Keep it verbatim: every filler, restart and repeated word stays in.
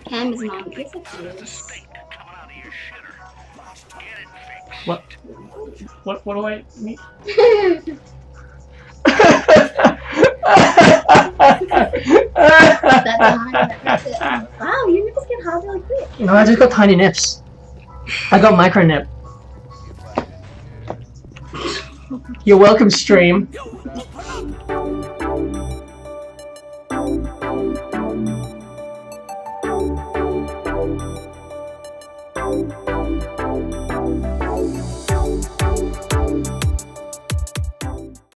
Cam is not. Yes, it is. What? What? What do I mean? That's hot. That's it. Wow, your nipples get hot really quick. No, I just got tiny nips. I got micro nip. You're welcome, stream.